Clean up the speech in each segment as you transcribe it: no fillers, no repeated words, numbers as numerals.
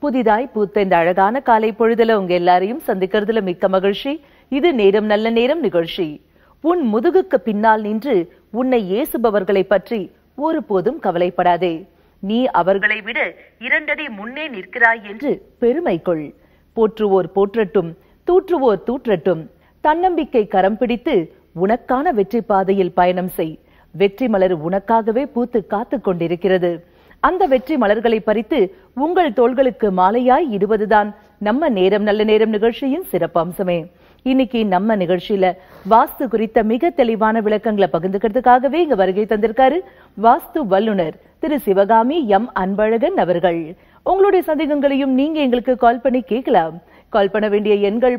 புதிதாய் பூத்த இந்த அழகான காலை பொழுதுல உங்க எல்லாரையும் சந்திக்கிறதுல மிக்க மகிழ்ச்சி. இது நேரம் நல்ல நேரம் நிகழ்ச்சி. உன் முதுகுக்கு பின்னால் நின்று உன்னை ஏசுபவர்களை பற்றி ஒருபோதும் கவலைப்படாதே. நீ அவர்களை விட 2 அடி முன்னே நிற்கிறாய் என்று பெருமை கொள். போற்றுவோர் போற்றட்டும், தூற்றுவோர் தூற்றட்டும். தன்னம்பிக்கை கரம் பிடித்து உனக்கான வெற்றி பாதையில் பயணம் செய். வெற்றி மலர் உனக்காகவே பூத்து காத்து கொண்டிருக்கிறது. அந்த வெற்றி மலர்களை பறித்து உங்கள் தோள்களுக்கு மாலையாய் இடுவதுதான் நம்ம நேரம் நல்ல நேரம் நிகழ்ச்சியின் சிறப்பம்சமே. இன்னைக்கு நம்ம நிகழ்ச்சியில வாஸ்து குறித்த மிக தெளிவான விளக்கங்களை பகிர்ந்துக்கிறதுக்காகவே இங்க வருகை தந்திருக்காரு வாஸ்து வல்லுனர் திரு சிவகாமி எம் அன்பழகன் அவர்கள். உங்களுடைய சந்தேகங்களையும் நீங்க எங்களுக்கு கால் பண்ணி கேட்கலாம். கால் பண்ண வேண்டிய எண்கள்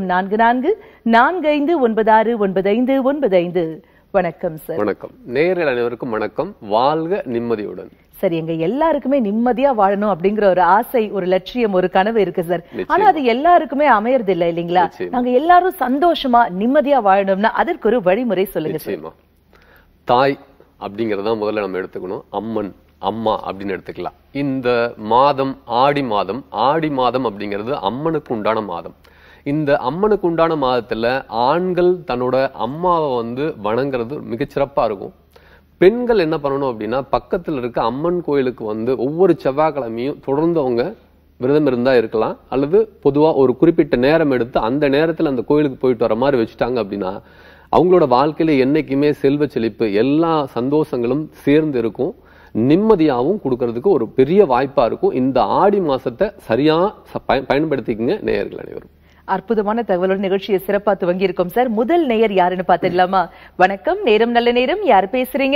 0444596955. வணக்கம் சார். வணக்கம் நேயர்கள் அனைவருக்கும் வணக்கம். வாழ்க நிம்மதியுடன். சரி, எங்க எல்லாருக்குமே நிம்மதியா வாழணும் அப்படிங்கிற ஒரு ஆசை, ஒரு லட்சியம், ஒரு கனவு இருக்கு சார். ஆனா அது எல்லாருக்குமே அமையறது இல்ல இல்லீங்களா? நாங்க எல்லாரும் சந்தோஷமா நிம்மதியா வாழணும்னா அதற்கு ஒரு வழிமுறை சொல்லுங்க சார். தாய் அப்படிங்கறத முதல்ல நம்ம எடுத்துக்கணும். அம்மன், அம்மா அப்படின்னு எடுத்துக்கலாம். இந்த மாதம் ஆடி மாதம். ஆடி மாதம் அப்படிங்கிறது அம்மனுக்கு உண்டான மாதம். இந்த அம்மனுக்கு உண்டான மாதத்துல ஆண்கள் தன்னோட அம்மாவை வணங்குறது மிகச்சிறப்பா இருக்கும். பெண்கள் என்ன பண்ணணும் அப்படின்னா, பக்கத்துல இருக்க அம்மன் கோயிலுக்கு ஒவ்வொரு செவ்வாய்க்கிழமையும் தொடர்ந்து அவங்க விரதம் இருந்தா இருக்கலாம், அல்லது பொதுவா ஒரு குறிப்பிட்ட நேரம் எடுத்து அந்த நேரத்துல அந்த கோயிலுக்கு போயிட்டு வர மாதிரி வச்சுட்டாங்க அப்படின்னா அவங்களோட வாழ்க்கையில என்னைக்குமே செல்வ செழிப்பு, எல்லா சந்தோஷங்களும் சேர்ந்து இருக்கும். நிம்மதியாகவும் கொடுக்கறதுக்கு ஒரு பெரிய வாய்ப்பா இருக்கும். இந்த ஆடி மாசத்தை சரியா பயன்படுத்திக்கங்க நேயர்கள் அனைவரும். அற்புதமான தகவலோட நிகழ்ச்சியை சிறப்பா துவங்கி இருக்கோம் சார். முதல் நேயர் யாருன்னு பாத்துடலாமா? வணக்கம், நேரம் நல்ல நேரம். யார் பேசுறீங்க?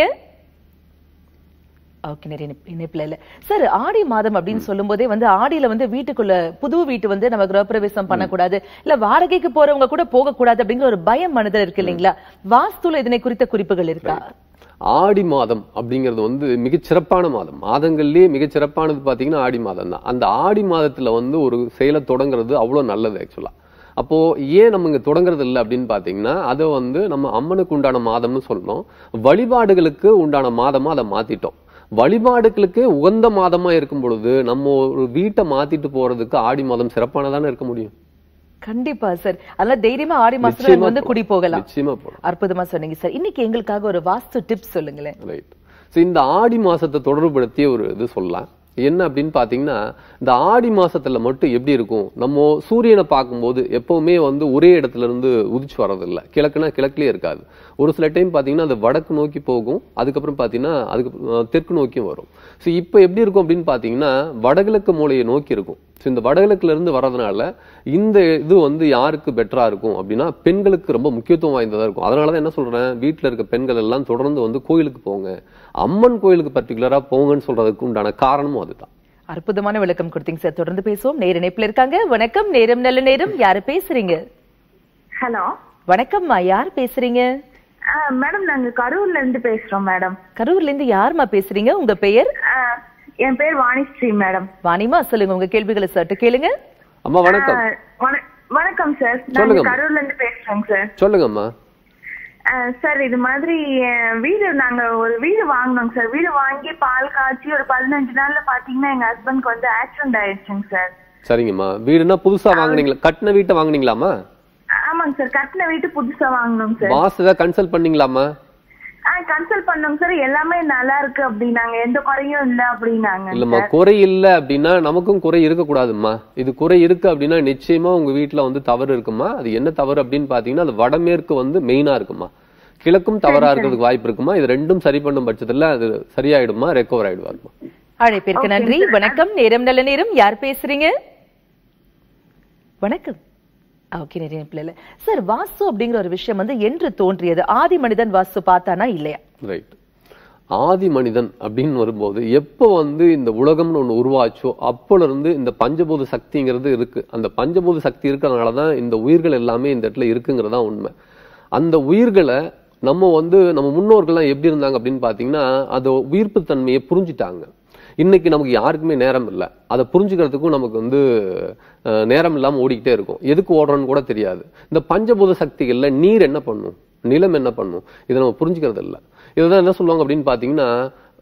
இணைப்புல இல்ல சார். ஆடி மாதம் அப்படின்னு சொல்லும் போதே ஆடியில வீட்டுக்குள்ள புது வீட்டு நம்ம கிரகப்பிரவேசம் பண்ணக்கூடாது, இல்ல வாடகைக்கு போறவங்க கூட போக கூடாது அப்படிங்கிற ஒரு பயம் மனதில் இருக்கு இல்லைங்களா? வாஸ்துல இதனை குறித்த குறிப்புகள் இருக்கா? ஆடி மாதம் அப்படிங்கிறது மிகச்சிறப்பான மாதம். மாதங்கள்லயே மிகச்சிறப்பானது பாத்தீங்கன்னா ஆடி மாதம் தான். அந்த ஆடி மாதத்துல ஒரு செயலை தொடங்குறது அவ்வளவு நல்லது ஆக்சுவலா. அப்போ ஏன் நம்ம இங்க தொடங்குறது இல்லை அப்படின்னு பாத்தீங்கன்னா, அதை நம்ம அம்மனுக்கு உண்டான மாதம்னு சொல்லணும். வழிபாடுகளுக்கு உண்டான மாதமா அதை மாத்திட்டோம். வழிபாடுகளுக்கு உகந்த மாதமா இருக்கும் பொழுது நம்ம ஒரு வீட்டை மாத்திட்டு போறதுக்கு ஆடி மாதம் சிறப்பானதானே இருக்க முடியும். கண்டிப்பா சார். அதனால தைரியமா ஆடி மாசத்துல குடி போகலாம். நிச்சயமா போகலாம். அற்புதமா சொன்னீங்க சார். இன்னைக்கு எங்களுக்காக ஒரு வாஸ்து டிப்ஸ் சொல்லுங்களேன். ரைட். இந்த ஆடி மாசத்தை தொடர்புபடுத்திய ஒரு இது சொல்லலாம். என்ன அப்படின்னு பாத்தீங்கன்னா, இந்த ஆடி மாசத்துல மட்டும் எப்படி இருக்கும், நம்ம சூரியனை பார்க்கும்போது எப்பவுமே ஒரே இடத்துல இருந்து உதிச்சு வர்றது இல்லை. கிழக்குனா கிழக்குலயே இருக்காது. ஒரு சில டைம் பாத்தீங்கன்னா அது வடக்கு நோக்கி போகும், அதுக்கப்புறம் பாத்தீங்கன்னா அதுக்கு தெற்கு நோக்கியும் வரும். இப்ப எப்படி இருக்கும் அப்படின்னு பாத்தீங்கன்னா வடகிழக்கு மூலையை நோக்கி இருக்கும். இந்த வடகிழக்குல இருந்து வர்றதுனால இந்த இது யாருக்கு பெட்டரா இருக்கும் அப்படின்னா பெண்களுக்கு ரொம்ப முக்கியத்துவம் வாய்ந்ததா இருக்கும். அதனாலதான் என்ன சொல்றேன், வீட்டுல இருக்க பெண்கள் எல்லாம் தொடர்ந்து கோயிலுக்கு போங்க, அம்மன் கோயிலுக்கு பர்டிகுலரா போங்கன்னு சொல்றதுக்கு உண்டான காரணமும் அதுதான். அற்புதமான விளக்கம் கொடுத்தீங்க சார். தொடர்ந்து பேசுவோம். நேர இணைப்புல இருக்காங்க. வணக்கம், நேரம் நல்ல நேரம். யாரு பேசுறீங்க? ஹலோ, வணக்கம்மா. யார் பேசுறீங்க? மேடம், நாங்க கரூர்ல இருந்து பேசுறோம் மேடம். கரூர்ல இருந்து யாருமா பேசுறீங்க? உங்க பெயர்? என் பேர் வாணிஸ்ரீ மேடம். வாணிமா, சொல்லுங்க உங்க கேள்விகளை சற்று கேளுங்க. அம்மா வணக்கம். வணக்கம் சார். நாங்க கரூர்ல இருந்து பேசுறோங்க சார். சொல்லுங்கம்மா. சார், இது மாதிரி நாங்க ஒரு வீடு வாங்கினோங்க சார். வீடு வாங்கி பால் காய்ச்சி ஒரு 15 நாள்ல பாத்தீங்கன்னா எங்க ஹஸ்பண்ட்க்கு ஆக்சிடென்ட் ஆயிடுச்சுங்க சார். சரிங்கம்மா. வீடுனா புதுசா வாங்குனீங்களா? கட்டின வீட்டை வாங்குனீங்களாமா? ஆமாங்க சார், கட்டின வீட்டு புதுசா வாங்கணும் சார். பாஸ் ஏதாவது கன்சல்ட் பண்ணீங்களாமா? கன்சல்ட் பண்ணோம் சார். எல்லாமே நல்லா இருக்கு அப்படின்னாங்க, எந்த குறையும் இல்ல அப்படின்னாங்க. இல்லம்மா, குறை இல்ல அப்படின்னா நமக்கும் குறை இருக்க கூடாதும்மா. இது குறை இருக்கு அப்படின்னா நிச்சயமா உங்க வீட்டுல தவறு இருக்குமா. அது என்ன தவறு அப்படின்னு பாத்தீங்கன்னா அது வடமேற்கு மெயினா இருக்குமா, கிழக்கும் தவறா இருக்கிறதுக்கு வாய்ப்பு இருக்குமா. இது ரெண்டும் சரி பண்ணும் பட்சத்துல அது சரியாயிடுமா, ரெக்கவர் ஆயிடுவாருமா. அழைப்பிற்கு நன்றி. வணக்கம், நேரம் நல்ல நேரம். யார் பேசுறீங்க? வணக்கம். சார், வாஸ்து அப்படிங்கிற ஒரு விஷயம் என்று தோன்றியது? ஆதி மனிதன் வாஸ்து பார்த்தானா இல்லையா? ரைட். ஆதி மனிதன் அப்படின்னு வரும்போது எப்போ இந்த உலகம்னு ஒண்ணு உருவாச்சோ அப்போல இருந்து இந்த பஞ்சபூத சக்திங்கிறது இருக்கு. அந்த பஞ்சபூத சக்தி இருக்கிறதுனாலதான் இந்த உயிர்கள் எல்லாமே இந்த இடத்துல இருக்குங்கிறதா உண்மை. அந்த உயிர்களை நம்ம நம்ம முன்னோர்கள்லாம் எப்படி இருந்தாங்க அப்படின்னு பாத்தீங்கன்னா அது உயிர்ப்பு தன்மையை புரிஞ்சுட்டாங்க. இன்னைக்கு நமக்கு யாருக்குமே நேரம் இல்லை. அதை புரிஞ்சுக்கிறதுக்கும் நமக்கு நேரம் இல்லாம ஓடிக்கிட்டே இருக்கும். எதுக்கு ஓடுறோன்னு கூட தெரியாது. இந்த பஞ்சபூத சக்திகள்ல நீர் என்ன பண்ணும், நிலம் என்ன பண்ணும், இதை நம்ம புரிஞ்சுக்கிறது இல்லை. இதுதான் என்ன சொல்லுவாங்க அப்படின்னு பாத்தீங்கன்னா,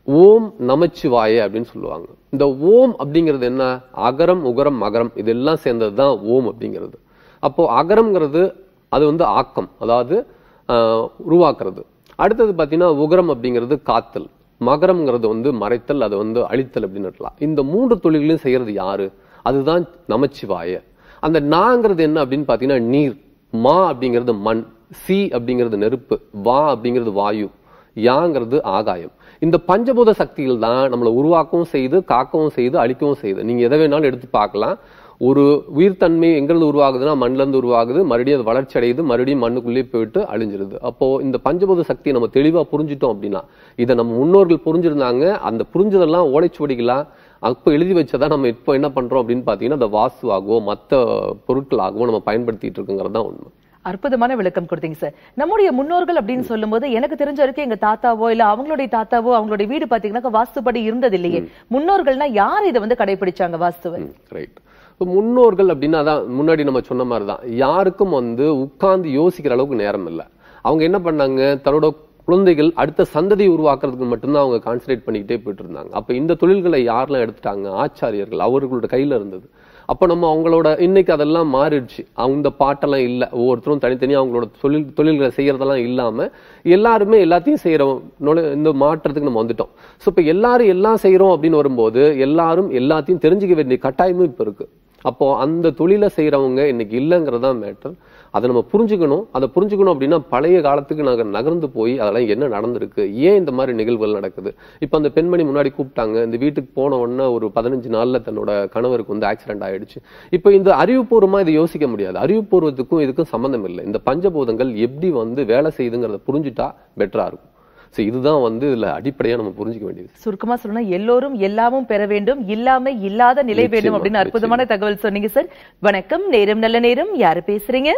ஓம் நமச்சிவாய அப்படின்னு சொல்லுவாங்க. இந்த ஓம் அப்படிங்கிறது என்ன? அகரம் உகரம் மகரம் இதெல்லாம் சேர்ந்ததுதான் ஓம் அப்படிங்கிறது. அப்போ அகரம்ங்கிறது அது வந்து ஆக்கம், அதாவது உருவாக்குறது. அடுத்தது பாத்தீங்கன்னா உகரம் அப்படிங்கிறது காத்தல், மகரம்ங்கிறது வந்து மறைத்தல், அது வந்து அழித்தல் அப்படின்னு. இந்த 3 தொழில்களையும் செய்யறது யாரு? அதுதான் நமச்சிவாய. அந்த நாங்கிறது என்ன அப்படின்னு பாத்தீங்கன்னா நீர், மா அப்படிங்கிறது மண், சி அப்படிங்கிறது நெருப்பு, வா அப்படிங்கிறது வாயு, யாங்கிறது ஆகாயம். இந்த பஞ்சபூத சக்திகள் தான் நம்மளை உருவாக்கவும் செய்து, காக்கவும் செய்து, அழிக்கவும் செய்யுது. நீங்க எதை வேணாலும் எடுத்து பார்க்கலாம். ஒரு உயிர்த்தன்மை எங்கிருந்து உருவாகுதுன்னா மண்ணில இருந்து உருவாகுது, மறுபடியும் அது வளர்ச்சி அடையுது, மறுபடியும் மண்ணுக்குள்ளேயே போயிட்டு அழிஞ்சிருது. அப்போ இந்த பஞ்சபூத சக்தியை நம்ம தெளிவா புரிஞ்சிட்டோம் அப்படின்னா, இதை நம்ம முன்னோர்கள் புரிஞ்சிருந்தாங்க, அந்த புரிஞ்சதெல்லாம் ஓலைச்சுவடிகளா அப்ப எழுதி வச்சதா நம்ம இப்போ என்ன பண்றோம் அப்படின்னு பாத்தீங்கன்னா அந்த வாசுவாகவோ மற்ற பொருட்களாகவோ நம்ம பயன்படுத்திட்டு இருக்குங்கிறது தான் உண்மை. அற்புதமான விளக்கம் கொடுத்தீங்க சார். நம்முடைய முன்னோர்கள் அப்படின்னு சொல்லும்போது எனக்கு தெரிஞ்ச வரைக்கும் எங்க தாத்தாவோ இல்ல அவங்களுடைய தாத்தாவோ அவங்களுடைய வீடு பாத்தீங்கன்னா வாஸ்துபடி இருந்தது இல்லையே. முன்னோர்கள்னா யார் இதை வந்து கடைபிடிச்சாங்க வாஸ்துவை? ரைட். முன்னோர்கள் அப்படின்னா தான் முன்னாடி நம்ம சொன்ன மாதிரிதான், யாருக்கும் வந்து உட்கார்ந்து யோசிக்கிற அளவுக்கு நேரம் இல்லை. அவங்க என்ன பண்ணாங்க, தன்னோட குழந்தைகள் அடுத்த சந்ததியை உருவாக்குறதுக்கு மட்டும்தான் அவங்க கான்சன்ட்ரேட் பண்ணிக்கிட்டே போயிட்டு இருந்தாங்க. அப்ப இந்த தொழில்களை யாரெல்லாம் எடுத்துட்டாங்க? ஆச்சாரியர்கள், அவர்களோட கையில இருந்தது. அப்ப நம்ம அவங்களோட இன்னைக்கு அதெல்லாம் மாறிடுச்சு. அந்த பாட்டெல்லாம் இல்ல, ஒவ்வொருத்தரும் தனித்தனியா அவங்களோட தொழில்களை செய்யறதெல்லாம் இல்லாம எல்லாருமே எல்லாத்தையும் செய்யறோம். இந்த மாற்றத்துக்கு நம்ம வந்துட்டோம். சோ இப்ப எல்லாரும் எல்லாம் செய்யறோம் அப்படின்னு வரும்போது எல்லாரும் எல்லாத்தையும் தெரிஞ்சுக்க வேண்டிய கட்டாயமும் இப்ப இருக்கு. அப்போ அந்த தொழிலை செய்யறவங்க இன்னைக்கு இல்லைங்கிறதா மேட்டர். அதை நம்ம புரிஞ்சுக்கணும். அதை புரிஞ்சுக்கணும் அப்படின்னா பழைய காலத்துக்கு நாங்க நகர்ந்து போய் அதெல்லாம் என்ன நடந்திருக்கு, ஏன் இந்த மாதிரி நிகழ்வுகள் நடக்குது. இப்ப அந்த பெண்மணி முன்னாடி கூப்பிட்டாங்க, இந்த வீட்டுக்கு போன உடனே ஒரு 15 நாள்ல தன்னோட கணவருக்கு வந்து ஆக்சிடென்ட் ஆயிடுச்சு. இப்ப இந்த அறிவுபூர்வமா இதை யோசிக்க முடியாது. அறிவுபூர்வத்துக்கும் இதுக்கும் சம்பந்தம் இல்லை. இந்த பஞ்சபூதங்கள் எப்படி வந்து வேலை செய்யுதுங்கிறத புரிஞ்சுட்டா பெட்டரா இருக்கும். இதுதான் வந்து இதுல அடிப்படையா நம்ம புரிஞ்சுக்க வேண்டியது. சுருக்கமா சொன்னா எல்லோரும் எல்லாமும் பெற வேண்டும், இல்லாம இல்லாத நிலை வேண்டும் அப்படின்னு அற்புதமான தகவல் சொன்னீங்க சார். வணக்கம், நேரம் நல்ல நேரம். யாரு பேசுறீங்க?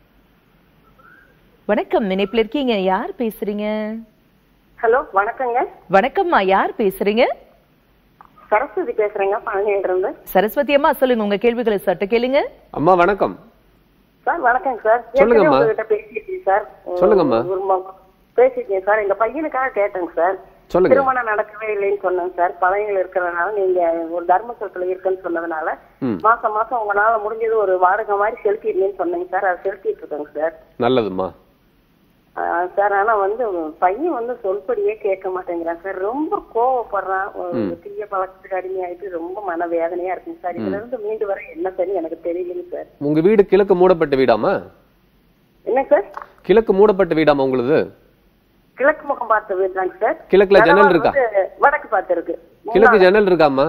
வணக்கம், இணைப்புல இருக்கீங்க. யார் பேசுறீங்க? ஹலோ, வணக்கங்க. வணக்கம்மா, யார் பேசுறீங்க? சரஸ்வதி பேசுறேங்க, பழனியில இருந்து. சரஸ்வதி அம்மா, சொல்லுங்க உங்க கேள்விகளை சட்ட கேளுங்க. அம்மா வணக்கம். சார் வணக்கங்க சார். சொல்லுங்கம்மா. உங்ககிட்ட பேசிட்டேன் சார். சொல்லுங்கம்மா. பேசிட்டேன் சார். எங்க பையனுக்காக கேட்டேங்க சார். சொல்லுங்க. திருமணம் நடக்கவே இல்லைன்னு சொன்னேங்க சார். பழனியில இருக்கிறதுனால நீங்க ஒரு தர்மசத்துல இருக்குன்னு சொன்னதுனால மாசம் மாசம் உங்களால முடிஞ்சது ஒரு வாடகை மாதிரி செலுத்திடுங்கன்னு சொன்னீங்க சார். அதை செலுத்திட்டு இருக்கேங்க சார். நல்லதுமா சார். ஆனா வந்து பையன் வந்து சொல்படியே கேட்க மாட்டேங்கிறான் சார். ரொம்ப கோவப்படுறான். தீய பழக்கத்துக்கு அடிமையாயிட்டு ரொம்ப மனவேதனையா இருக்குங்க சார். இதுல இருந்து மீண்டு வர என்ன சரி எனக்கு தெரியலங்க சார். உங்க வீடு கிழக்கு மூடப்பட்ட வீடாமா? என்ன சார்? கிழக்கு மூடப்பட்ட வீடாமா உங்களுது? கிழக்கு முகம் பார்த்த வீடு தாங்க சார். கிழக்குல ஜன்னல் இருக்கா? வடக்கு பார்த்து இருக்கு. கிழக்கு ஜன்னல் இருக்காமா?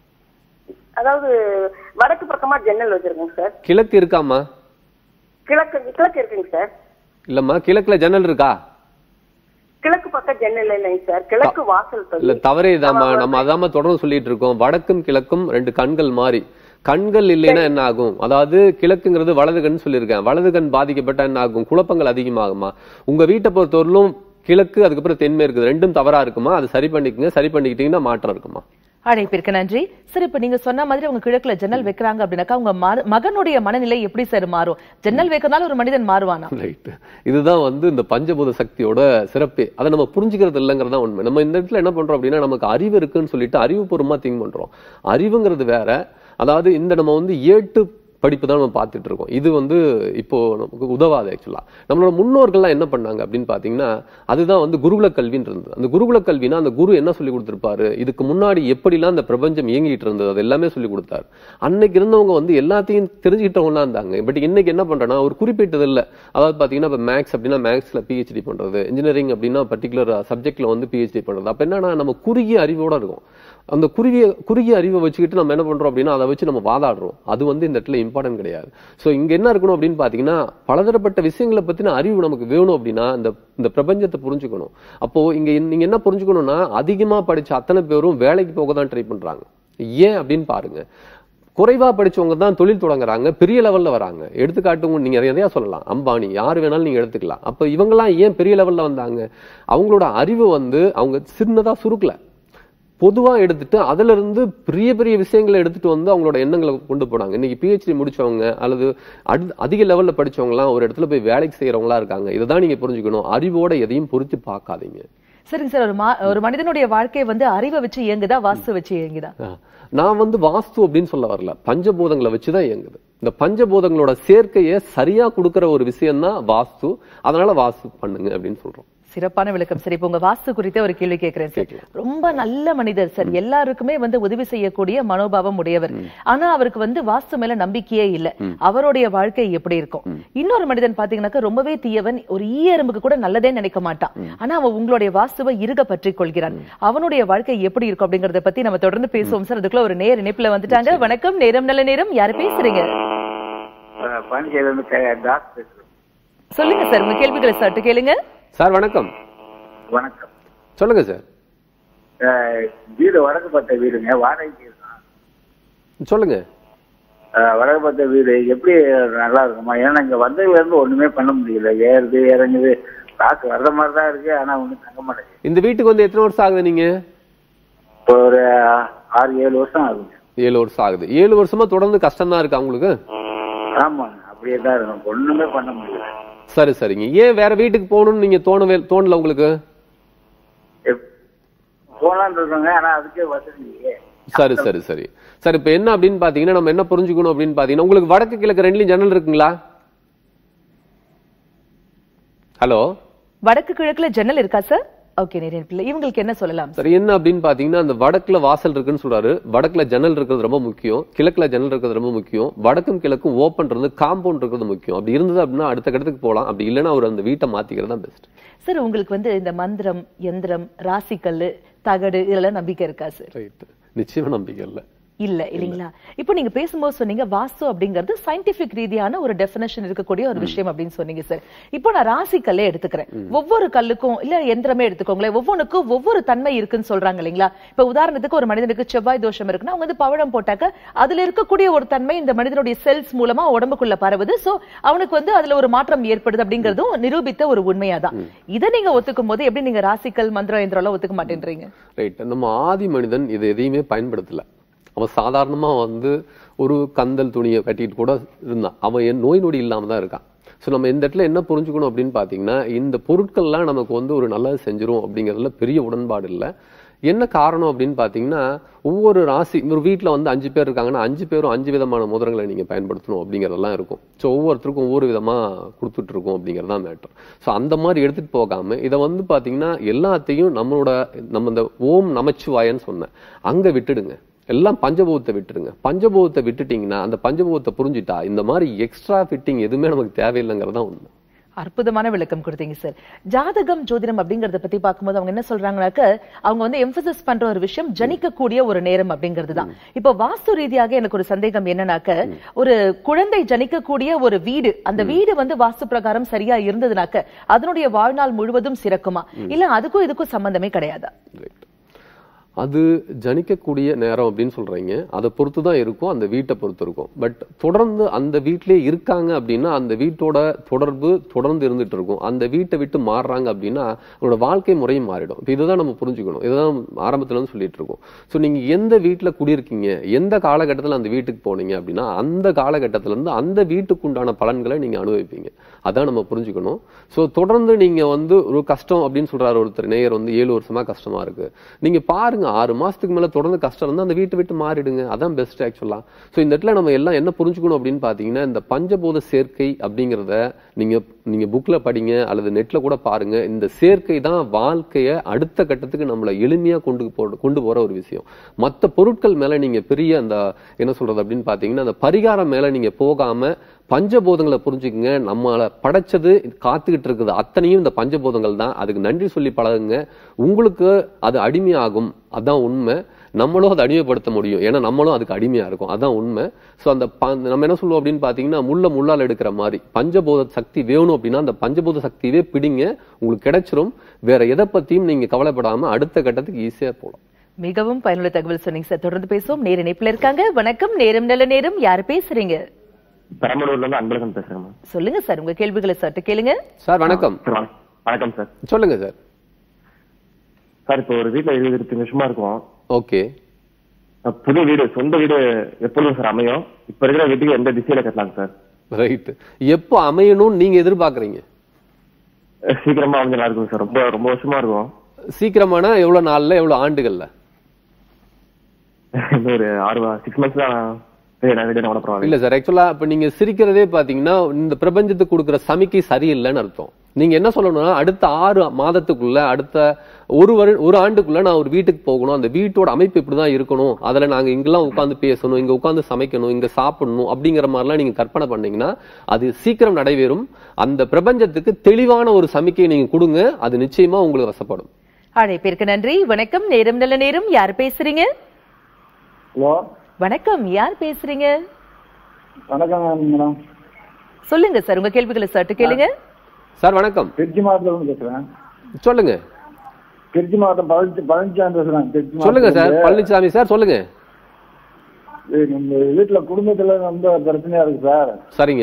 அதாவது வடக்கு பக்கமா ஜன்னல் வச்சிருக்கேங்க சார். கிழக்கு இருக்காமா? கிழக்கு இருக்குங்க சார். இல்லம்மா, கிழக்குல ஜன்னல் இருக்கா? கிழக்கு பக்கம் ஜன்னல் இல்லைங்க சார். கிழக்கு வாசல் இல்ல, தவறே இதாமா. நம்ம அதாம தொடர்ந்து சொல்லிட்டு இருக்கோம். வடக்கும் கிழக்கும் 2 கண்கள் மாதிரி. கண்கள் இல்லைன்னா என்ன ஆகும்? அதாவது கிழக்குங்கிறது வலது கண் சொல்லியிருக்கேன். வலது கண் பாதிக்கப்பட்ட என்ன ஆகும்? குழப்பங்கள் அதிகமாகுமா? உங்க வீட்டை பொறுத்தவரையிலும் கிழக்கு அதுக்கப்புறம் தென்மேற்கு 2ம் தவறா இருக்குமா? அது சரி பண்ணிக்கங்க. சரி பண்ணிக்கிட்டீங்கன்னா மாற்றம் இருக்குமா? அழைப்பிற்கு நன்றி சார். இப்ப நீங்க சொன்ன மாதிரி உங்க கிழக்குல ஜன்னல் வைக்கிறாங்க அப்படின்னாக்கா உங்க மகனுடைய மனநிலை எப்படி சார் மாறும்? ஜன்னல் வைக்கிறதுனால ஒரு மனிதன் மாறுவானா? ரைட். இதுதான் வந்து இந்த பஞ்சபூத சக்தியோட சிறப்பே. அதை நம்ம புரிஞ்சுக்கிறது இல்லைங்கிறதா உண்மை. நம்ம இந்த இடத்துல என்ன பண்றோம் அப்படின்னா, நமக்கு அறிவு இருக்குன்னு சொல்லிட்டு அறிவுபூர்வமா திங்க் பண்றோம். அறிவுங்கிறது வேற. அதாவது இந்த நம்ம வந்து ஏட்டு படிப்பு தான் நம்ம பார்த்துட்டு இருக்கோம். இது வந்து இப்போ நமக்கு உதவாது. ஆக்சுவலா நம்மளோட முன்னோர்கள்லாம் என்ன பண்ணாங்க அப்படின்னு பாத்தீங்கன்னா, அதுதான் வந்து குருகுல கல்வின்னு இருந்தது. அந்த குருகுல கல்வினா அந்த குரு என்ன சொல்லி கொடுத்திருப்பாரு, இதுக்கு முன்னாடி எப்படிலாம் அந்த பிரபஞ்சம் இயங்கிட்டு இருந்தது அது எல்லாமே சொல்லி கொடுத்தாரு. அன்னைக்கு இருந்தவங்க வந்து எல்லாத்தையும் தெரிஞ்சுக்கிட்டவங்களா இருந்தாங்க. பட் இன்னைக்கு என்ன பண்றேன்னா, ஒரு குறிப்பிட்டது இல்லை. அதாவது பாத்தீங்கன்னா இப்ப மேக்ஸ் அப்படின்னா மேக்ஸ்ல PhD பண்றது, இன்ஜினியரிங் அப்படின்னா பர்டிகுலர் சப்ஜெக்ட்ல வந்து PhD பண்றது. அப்ப என்னன்னா நம்ம குறுகிய அறிவோட இருக்கும். அந்த குறுகிய அறிவை வச்சுக்கிட்டு நம்ம என்ன பண்றோம் அப்படின்னா அதை வச்சு நம்ம வாதாடுறோம். அது வந்து இந்த இடத்துல இம்பார்ட்டன்ட் கிடையாது. சோ இங்க என்ன இருக்கணும் அப்படின்னு பாத்தீங்கன்னா, பலதரப்பட்ட விஷயங்களை பத்தின அறிவு நமக்கு வேணும் அப்படின்னா இந்த பிரபஞ்சத்தை புரிஞ்சுக்கணும். அப்போ நீங்க என்ன புரிஞ்சுக்கணும்னா, அதிகமா படிச்ச அத்தனை பேரும் வேலைக்கு போக தான் ட்ரை பண்றாங்க. ஏன் அப்படின்னு பாருங்க. குறைவா படிச்சவங்க தான் தொழில் தொடங்குறாங்க, பெரிய லெவல்ல வராங்க. எடுத்துக்காட்டு நீங்க எதையா சொல்லலாம், அம்பானி, யாரு வேணாலும் நீங்க எடுத்துக்கலாம். அப்ப இவங்கெல்லாம் ஏன் பெரிய லெவல்ல வந்தாங்க? அவங்களோட அறிவு வந்து அவங்க சின்னதா சுருக்கல, பொதுவா எடுத்துட்டு அதுல இருந்து பெரிய பெரிய விஷயங்களை எடுத்துட்டு வந்து அவங்களோட எண்ணங்களை கொண்டு போனாங்க. இன்னைக்கு PhD முடிச்சவங்க அல்லது அதிக லெவல்ல படிச்சவங்க எல்லாம் ஒரு இடத்துல போய் வேலைக்கு செய்யறவங்களா இருக்காங்க. இதைதான் நீங்க புரிஞ்சுக்கணும். அறிவோட எதையும் பொறுத்து பார்க்காதீங்க. சரிங்க சார், ஒரு மனிதனுடைய வாழ்க்கை வந்து அறிவை வச்சு இயங்குதா, வாஸ்து வச்சு இயங்குதா? நான் வந்து வாஸ்து அப்படின்னு சொல்ல வரல, பஞ்சபூதங்களை வச்சுதான் இயங்குது. இந்த பஞ்சபூதங்களோட சேர்க்கையை சரியா கொடுக்கிற ஒரு விஷயம் தான் வாஸ்து. அதனால வாஸ்து பண்ணுங்க அப்படின்னு சொல்றோம். சிறப்பான விளக்கம். சரி, இப்ப உங்க வாஸ்து குறித்த ஒரு கேள்வி கேட்கிறேன் சார். ரொம்ப நல்ல மனிதர் சார், எல்லாருக்குமே வந்து உதவி செய்யக்கூடிய மனோபாவம் உடையவர். ஆனா அவருக்கு வந்து வாஸ்து மேல நம்பிக்கையே இல்ல. அவருடைய வாழ்க்கை எப்படி இருக்கும்? இன்னொரு மனிதன் பாத்தீங்கன்னாக்க ரொம்பவே தீயவன், ஒரு ஈயெறும்புக்கு கூட நல்லதே நினைக்க மாட்டான். ஆனா அவன் உங்களுடைய வாஸ்துவை இறுக பற்றி கொள்கிறான். அவனுடைய வாழ்க்கை எப்படி இருக்கும் அப்படிங்கறத பத்தி நம்ம தொடர்ந்து பேசுவோம் சார். அதுக்குள்ள ஒரு நேர் இணைப்புல வந்துட்டாங்க. வணக்கம், நேரம் நல்ல நேரம். யாரு பேசுறீங்க? சொல்லுங்க சார், உங்க கேள்விகளை சட்டு கேளுங்க சார். வணக்கம். வணக்கம். சொல்லுங்க சார். வீடு வடக்குப்பட்ட வீடுங்க, வாடகைக்கு இருக்கான். சொல்லுங்க. வடக்குப்பட்ட வீடு எப்படி நல்லா இருக்குமா? ஏன்னா இங்க வந்ததுல இருந்து ஒண்ணுமே பண்ண முடியல, ஏறுது இறங்குது, காசு வர்ற மாதிரி தான் இருக்கு, ஆனா ஒண்ணும் தங்க மாட்டேங்குது. இந்த வீட்டுக்கு வந்து எத்தனை வருஷம் ஆகுது நீங்க? ஒரு 6-7 வருஷம் ஆகுது. 7 வருஷம் ஆகுது. 7 வருஷமா தொடர்ந்து கஷ்டம் தான் இருக்கா உங்களுக்கு? ஆமாங்க, அப்படியே தான் இருக்கும், ஒண்ணுமே பண்ண முடியல. சரி சரிங்க. ஏன் வேற வீட்டுக்கு போகணும்னு நீங்க தோணல உங்களுக்கு? போலான்னு இருக்காங்க, ஆனா அதுக்கே வசதி இல்லையே. சரி சரி சரி சரி. இப்ப என்ன அப்படின்னு பாத்தீங்கன்னா, நம்ம என்ன புரிஞ்சுக்கணும் அப்படின்னு பாத்தீங்கன்னா, உங்களுக்கு வடக்கு கிழக்கு ரெண்டுலயும் ஜன்னல் இருக்குங்களா? ஹலோ, வடக்கு கிழக்குல ஜன்னல் இருக்கா சார்? ஓகே, இவங்களுக்கு என்ன சொல்லலாம்? சரி, என்ன அப்படின்னு பாத்தீங்கன்னா, அந்த வடக்குல வாசல் இருக்குன்னு சொல்றாரு, வடக்குல ஜன்னல் இருக்கிறது ரொம்ப முக்கியம், கிழக்குல ஜன்னல் இருக்கிறது ரொம்ப முக்கியம், வடக்கும் கிழக்கும் ஓப்பன் இருந்து காம்பவுண்ட் இருக்கிறது முக்கியம். அப்படி இருந்தது அப்படின்னா அடுத்த கட்டத்துக்கு போகலாம். அப்படி இல்லைன்னா அவர் அந்த வீட்டை மாத்திக்கிறது தான் பெஸ்ட். சார், உங்களுக்கு வந்து இந்த மந்திரம், யந்திரம், ராசிக்கல்லு, தகடு இதெல்லாம் நம்பிக்கை இருக்கா சார்? ரைட், நிச்சயமா நம்பிக்கை இல்லை. இல்ல இல்லீங்களா? இப்போ நீங்க பேசும்போது சொன்னீங்க வாஸ்து அப்படிங்கிறது சயின்டிபிக் ரீதியான ஒரு டெஃபினேஷன் இருக்கக்கூடிய ஒரு விஷயம் அப்படின்னு சொன்னீங்க சார். இப்போ நான் ராசி கல்லே எடுத்துக்கிறேன். ஒவ்வொரு கல்லுக்கும் இல்ல எந்திரமே எடுத்துக்கோங்களேன், ஒவ்வொன்றுக்கும் ஒவ்வொரு தன்மை இருக்குன்னு சொல்றாங்க இல்லைங்களா? இப்ப உதாரணத்துக்கு ஒரு மனிதனுக்கு செவ்வாய் தோஷம் இருக்குன்னா அவங்க வந்து பவழம் போட்டாக்க அதுல இருக்கக்கூடிய ஒரு தன்மை இந்த மனிதனுடைய செல்ஸ் மூலமா உடம்புக்குள்ள பரவுது. சோ அவனுக்கு வந்து அதுல ஒரு மாற்றம் ஏற்படுது அப்படிங்கறதும் நிரூபித்த ஒரு உண்மையாதான். இதை நீங்க ஒத்துக்கும் போது எப்படி நீங்க ராசிக்கல், மந்திரம், எந்திரம் எல்லாம் ஒத்துக்க மாட்டேன்றீங்க? ரைட், நம்ம ஆதி மனிதன் இது எதையுமே பயன்படுத்தல. அவன் சாதாரணமா வந்து ஒரு கந்தல் துணியை கட்டிட்டு கூட இருந்தான். அவன் நோய் நொடி இல்லாம தான் இருக்கான். ஸோ நம்ம இந்த இடத்துல என்ன புரிஞ்சுக்கணும் அப்படின்னு பாத்தீங்கன்னா, இந்த பொருட்கள்லாம் நமக்கு வந்து ஒரு நல்லது செஞ்சிரும் அப்படிங்கறதுல பெரிய உடன்பாடு இல்லை. என்ன காரணம் அப்படின்னு பாத்தீங்கன்னா, ஒவ்வொரு ராசி, ஒரு வீட்டுல வந்து 5 பேர் இருக்காங்கன்னா 5 பேரும் 5 விதமான மோதிரங்களை நீங்க பயன்படுத்தணும் அப்படிங்கறதெல்லாம் இருக்கும். ஸோ ஒவ்வொருத்தருக்கும் ஒவ்வொரு விதமா கொடுத்துட்டு இருக்கோம் அப்படிங்கறதான் மேட்டர். ஸோ அந்த மாதிரி எடுத்துட்டு போகாம இதை வந்து பாத்தீங்கன்னா எல்லாத்தையும் நம்ம இந்த ஓம் நமச்சிவாயன்னு சொன்னேன் அங்க விட்டுடுங்க. எல்லாம் பஞ்சபூதத்தை விட்டுருங்க. பஞ்சபூதத்தை விட்டுட்டீங்கன்னா, அந்த பஞ்சபூதத்தை புரிஞ்சுட்டா இந்த மாதிரி எக்ஸ்ட்ரா ஃபிட்டிங் எதுவுமே நமக்கு தேவையில்லைங்கிறதா உண்மை. அற்புதமான விளக்கம் கொடுத்தீங்க சார். ஜாதகம், ஜோதிடம் அப்படிங்கறத பத்தி பார்க்கும்போது அவங்க என்ன சொல்றாங்கன்னாக்க, அவங்க வந்து எம்பசிஸ் பண்ற ஒரு விஷயம் ஜனிக்கக்கூடிய ஒரு நேரம் அப்படிங்கிறதுதான். இப்போ வாஸ்து ரீதியாக எனக்கு ஒரு சந்தேகம் என்னன்னாக்க, ஒரு குழந்தை ஜனிக்கக்கூடிய ஒரு வீடு, அந்த வீடு வந்து வாஸ்து பிரகாரம் சரியா இருந்ததுனாக்க அதனுடைய வாழ்நாள் முழுவதும் சிறக்குமா, இல்ல அதுக்கும் இதுக்கும் சம்பந்தமே கிடையாதா? அது ஜனிக்கக்கூடிய நேரம் அப்படின்னு சொல்றீங்க, அதை பொறுத்து தான் இருக்கும், அந்த வீட்டை பொறுத்து இருக்கும். பட் தொடர்ந்து அந்த வீட்டிலே இருக்காங்க அப்படின்னா அந்த வீட்டோட தொடர்பு தொடர்ந்து இருந்துட்டு இருக்கும். அந்த வீட்டை விட்டு மாறுறாங்க அப்படின்னா அவங்களோட வாழ்க்கை முறையும் மாறிடும். இப்போ இதுதான் நம்ம புரிஞ்சுக்கணும். இதுதான் ஆரம்பத்துல இருந்து சொல்லிட்டு இருக்கோம். ஸோ நீங்க எந்த வீட்டில் குடியிருக்கீங்க, எந்த காலகட்டத்தில் அந்த வீட்டுக்கு போனீங்க அப்படின்னா அந்த காலகட்டத்தில இருந்து அந்த வீட்டுக்கு உண்டான பலன்களை நீங்க அனுபவிப்பீங்க. அதான் நம்ம புரிஞ்சுக்கணும். ஸோ தொடர்ந்து நீங்க வந்து ஒரு கஷ்டம் அப்படின்னு சொல்றாரு ஒருத்தர் நேயர், வந்து 7 வருஷமா கஷ்டமா இருக்கு, நீங்க பாருங்க 6 மாசத்துக்கு மேல தொடர்ந்து கஷ்டம் இருந்தா அந்த வீட்டை விட்டு மாறிடுங்க. அதான் பெஸ்ட் ஆக்சுவலா. சோ இந்த இடத்துல நம்ம எல்லாம் என்ன புரிஞ்சுக்கணும் அப்படின்னு பாத்தீங்கன்னா, இந்த பஞ்சபூத சேர்க்கை அப்படிங்கறத நீங்க புக்ல படிங்க அல்லது நெட்ல கூட பாருங்க. இந்த சேர்க்கை தான் வாழ்க்கைய அடுத்த கட்டத்துக்கு நம்மள எளிமையா கொண்டு போற ஒரு விஷயம். மத்த பொருட்கள் மேல நீங்க பெரிய அந்த என்ன சொல்றது அப்படின்னு பாத்தீங்கன்னா, அந்த பரிகாரம் மேல நீங்க போகாம பஞ்சபூதங்களை புரிஞ்சுக்குங்க. நம்மள படைச்சது காத்துக்கிட்டு இருக்குது அத்தனையும் இந்த பஞ்சபூதங்கள் தான். அதுக்கு நன்றி சொல்லி பழகுங்க. உங்களுக்கு அது அடிமையாகும். அதான் உண்மை. நம்மளும் அதை அடிமைப்படுத்த முடியும், ஏன்னா நம்மளும் அதுக்கு அடிமையா இருக்கும். அதான் உண்மை. ஸோ அந்த நம்ம என்ன சொல்லுவோம் அப்படின்னு பாத்தீங்கன்னா, முள்ளால் எடுக்கிற மாதிரி பஞ்சபூத சக்தி வேணும் அப்படின்னா அந்த பஞ்சபூத சக்தியவே பிடிங்க, உங்களுக்கு கிடைச்சிரும். வேற எதை பத்தியும் நீங்க கவலைப்படாம அடுத்த கட்டத்துக்கு ஈஸியா போகலாம். மிகவும் பயனுள்ள தகவல் சொன்னீங்க சார். தொடர்ந்து பேசுவோம். நேர இணைப்புல இருக்காங்க. வணக்கம், நேரம் நல்ல நேரம். யாரு பேசுறீங்க? பெரம்பலூர்ல இருந்து அன்பழகன் பேசுறேன். சொல்லுங்க சார், உங்க கேள்விகளை சற்று கேளுங்க. சார் வணக்கம். வணக்கம் சார். சொல்லுங்க சார். சார், இப்போ ஒரு வீட்டுல 20-25 வருஷமா இருக்கும். ஓகே. புது வீடு, சொந்த வீடு எப்பொழுதும் சார் அமையும்? இப்ப இருக்கிற வீட்டுக்கு எந்த திசையில கட்டலாம் சார்? ரைட். எப்போ அமையணும்னு நீங்க எதிர்பார்க்கறீங்க? சீக்கிரமா அமைஞ்சா இருக்கும் சார். ரொம்ப ரொம்ப வருஷமா இருக்கும். சீக்கிரமான எவ்வளவு நாள்ல, எவ்வளவு ஆண்டுகள்ல? இன்னும் ஒரு 6 months தான் இல்ல சார், ஆக்சுவலா இப்ப நீங்க சிரிக்கிறதே பாத்தீங்கன்னா இந்த பிரபஞ்சத்துக்கு கொடுக்குற சமிக்கை சரியில்லைன்னு அர்த்தம். நீங்க என்ன சொல்லணும்னா, அடுத்த 6 மாதத்துக்குள்ள, அடுத்த ஒரு ஆண்டுக்குள்ள நான் ஒரு வீட்டுக்கு போகணும், அந்த வீட்டோட அமைப்பு இப்படிதான் இருக்கணும், அதுல நாங்க இங்கெல்லாம் உட்காந்து பேசணும், இங்க உட்காந்து சமைக்கணும், இங்க சாப்பிடணும் அப்படிங்கிற மாதிரிலாம் நீங்க கற்பனை பண்ணீங்கன்னா அது சீக்கிரம் நடைபெறும். அந்த பிரபஞ்சத்துக்கு தெளிவான ஒரு சமிக்கையை நீங்க கொடுங்க, அது நிச்சயமா உங்களுக்கு வசப்படும். அழைப்பிற்கு நன்றி. வணக்கம், நேரம் நல்ல நேரம். யார் பேசுறீங்க? ஹலோ, வணக்கம், யார் பேசுறீங்க? வணக்கம் மேடம். சொல்லுங்க சார், உங்க கேள்விகளை சட்டு கேளுங்க. சார் வணக்கம். திருச்சி மாவட்டத்துல பேசுறேன். சொல்லுங்க. திருச்சி மாவட்டம் பழனிசாமி பேசுறேன். சொல்லுங்க சார். பழனிசாமி சார் சொல்லுங்க. நம்ம வீட்டுல குடும்பத்துல ரொம்ப பிரச்சனையா இருக்கு சார். சரிங்க.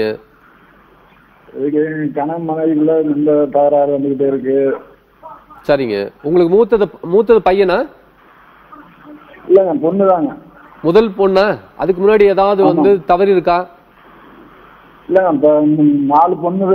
கணவன் மனைவிக்குள்ள ரொம்ப தகராறு வந்துகிட்டே இருக்கு. சரிங்க. உங்களுக்கு மூத்தது பையனா? இல்லங்க, பொண்ணுதாங்க. முதல் பொண்ணா? அதுக்கு முன்னாடி ஏதாவது வந்து தவறு இருக்கா? இல்லங்க, 4 பொண்ணு.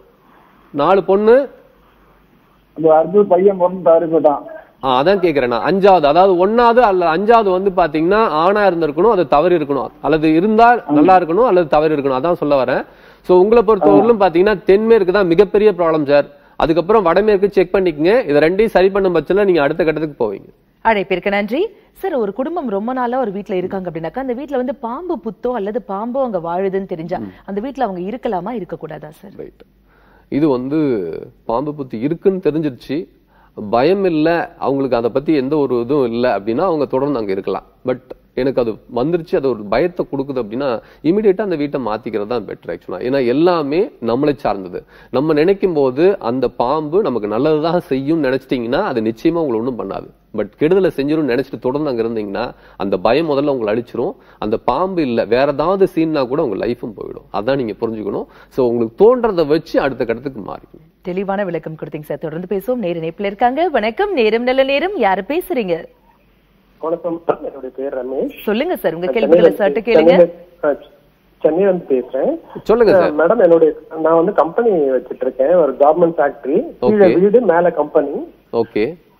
4 பொண்ணு. அந்த அடுத்து பையன் பொண்ணு தவறி போயிட்டான். அதான் கேக்குறேன் நான். 5வது, அதாவது 1வது அல்ல 5வது வந்து பாத்தீங்கன்னா ஆணா இருந்திருக்கணும், அது தவறு இருக்கணும், அல்லது இருந்தா நல்லா இருக்கணும், அல்லது தவறு இருக்கணும். அதான் சொல்ல வரேன். சோ உங்களை பொறுத்தவரையிலும் பாத்தீங்கன்னா தென்மேற்கு தான் மிகப்பெரிய ப்ராப்ளம் சார். அதுக்கப்புறம் வடமேற்கு செக் பண்ணிக்கங்க. இதை ரெண்டையும் சரி பண்ணும் பட்சத்துல நீங்க அடுத்த கட்டத்துக்கு போவீங்க. அழைப்பிற்கு நன்றி. சார், ஒரு குடும்பம் ரொம்ப நாளா ஒரு வீட்டுல இருக்காங்க அப்படின்னாக்கா, அந்த வீட்டுல வந்து பாம்பு புத்தோ அல்லது பாம்போ அங்க வாழுதுன்னு தெரிஞ்சா அந்த வீட்டுல அவங்க இருக்கலாமா, இருக்க கூடாதா சார்? ரைட். இது வந்து பாம்பு புத்தி இருக்குன்னு தெரிஞ்சிருச்சு, பயம் இல்ல, அவங்களுக்கு அதை பத்தி எந்த ஒரு இதுவும் இல்லை அப்படின்னா அவங்க தொடர்ந்து அங்க இருக்கலாம். பட் எனக்கு அது வந்துருச்சு, அது ஒரு பயத்தை கொடுக்குது அப்படின்னா இமீடியட்டா அந்த வீட்டை மாத்திக்கிறது தான் பெட்டர் ஆக்சுவலா. ஏன்னா எல்லாமே நம்மளை சார்ந்தது. நம்ம நினைக்கும் போது அந்த பாம்பு நமக்கு நல்லதுதான் செய்யும் நினைச்சிட்டீங்கன்னா அது நிச்சயமா உங்களை ஒன்றும் பண்ணாது. பட் கெடுதலை செஞ்சிடும் நினைச்சிட்டு தொடர்ந்து அங்க இருந்தீங்கன்னா அந்த பயம் முதல்ல உங்களை அழிச்சிரும். அந்த பாம்பு இல்ல வேற ஏதாவது சீன்னா கூட உங்க லைஃபும் போயிடும். அதான் நீங்க புரிஞ்சுக்கணும். சோ உங்களுக்கு தோன்றதை வச்சு அடுத்த கட்டத்துக்கு மாறிக்கணும். தெளிவான விளக்கம் கொடுத்தீங்க சார். தொடர்ந்து பேசுவோம். நேர இணைப்புல இருக்காங்க. வணக்கம், நேரம் நல்ல நேரம். யாரு பேசுறீங்க? வணக்கம், என்னுடைய பேர் ரமேஷ். சொல்லுங்க சார், உங்க கேள்விகளை சட்டு கேளுங்க. சென்னையில இருந்து பேசுறேன். சொல்லுங்க சார். மேடம், நான் வந்து கம்பெனி வச்சிட்டு இருக்கேன், ஒரு கார்மெண்ட் ஃபேக்டரி. கீழே வீடு, மேல கம்பெனி. ஓகே.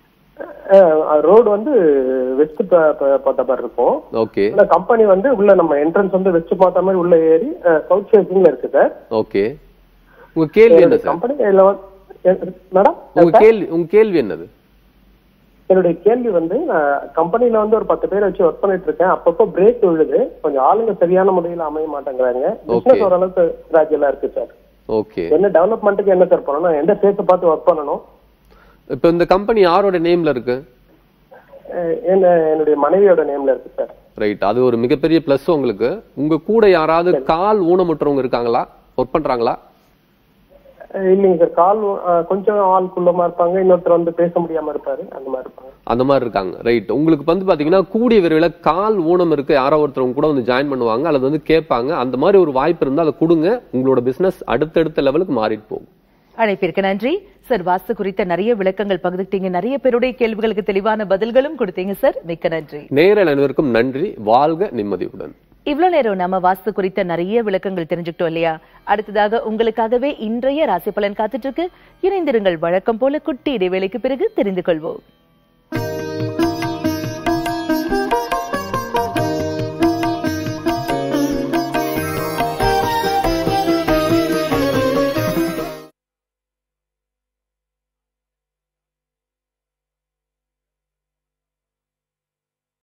ரோடு வந்து வெஸ்ட் பார்த்த மாதிரி இருக்கும். ஓகே. கம்பெனி வந்து உள்ள நம்ம என்ட்ரன்ஸ் வந்து வெஸ்ட் பார்த்த மாதிரி உள்ள ஏறி சவுத் ஃபேசிங்ல இருக்கு சார். ஓகே. உங்க கேள்வி என்ன சார்? கம்பெனி மேடம், உங்க கேள்வி என்னது? என்னுடைய கேள்வி வந்து, நான் கம்பெனில வந்து ஒரு 10 பேரை வச்சு ஒர்க் பண்ணிட்டு இருக்கேன். அப்பப்போ பிரேக் விழுது, கொஞ்சம் ஆளுங்க சரியான முறையில அமைய மாட்டேங்கிறாங்க. பிசினஸ் ஓரளவுக்கு கிராஜுவலா இருக்கு சார். ஓகே. என்ன டெவலப்மெண்ட்டுக்கு என்ன சார் பண்ணணும்? எந்த ஸ்டேஜ் பார்த்து ஒர்க் பண்ணணும்? இப்ப இந்த கம்பெனி யாரோட நேம்ல இருக்கு? என்னுடைய மனைவியோட நேம்ல இருக்கு சார். ரைட். அது ஒரு மிகப்பெரிய பிளஸ் உங்களுக்கு. உங்க கூட யாராவது கால் ஊனமுற்றவங்க இருக்காங்களா, ஒர்க் பண்றாங்களா? இல்லைங்க சார், கால் கொஞ்சம் ஆள் குள்ளமா இருப்பாங்க, இன்னொருத்தர் வந்து பேச முடியாம இருப்பாரு, அந்த மாதிரி இருப்பாங்க. அந்த மாதிரி இருக்காங்க. ரைட். உங்களுக்கு வந்து பாத்தீங்கன்னா கூடிய விரைவில் கால் ஊனம் இருக்கு யாரோ ஒருத்தவங்க கூட வந்து ஜாயின் பண்ணுவாங்க, அல்லது வந்து கேட்பாங்க. அந்த மாதிரி ஒரு வாய்ப்பு இருந்தா அதை கொடுங்க. உங்களோட பிசினஸ் அடுத்தடுத்த லெவலுக்கு மாறிட்டு போகும். அழைப்பிற்கு நன்றி சார். வாஸ்து குறித்த நிறைய விளக்கங்கள் பகிர்ந்துட்டீங்க, நிறைய பேருடைய கேள்விகளுக்கு தெளிவான பதில்களும் கொடுத்தீங்க சார். மிக்க நன்றி. நேயர்கள் அனைவருக்கும் நன்றி. வாழ்க நிம்மதியுடன். இவ்வளவு நேரம் நம்ம வாஸ்து குறித்த நிறைய விளக்கங்கள் தெரிஞ்சுக்கிட்டோம் இல்லையா? அடுத்ததாக உங்களுக்காகவே இன்றைய ராசி பலன் காத்துட்டு இருக்கு. இணைந்திருங்கள். வழக்கம் போல குட்டி இடைவேளைக்கு பிறகு தெரிந்து கொள்வோம்.